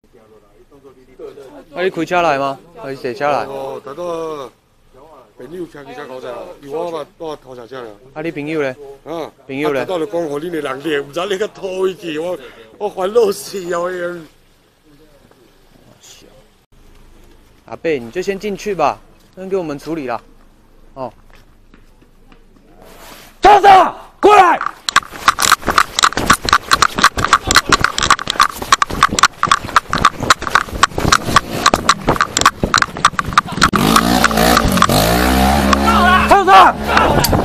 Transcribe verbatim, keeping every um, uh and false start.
啊，你开车来吗？还是坐车来？ 哦，等到朋友骑去车搞者，有我嘛我偷车车啦。 啊，你朋友咧？ 啊， 朋友咧？ 等到就讲，互恁的人咧，唔知你个拖回去，我我烦恼死了样。 阿贝，你就先进去吧，先给我们处理啦。哦。 站住！过来！站住！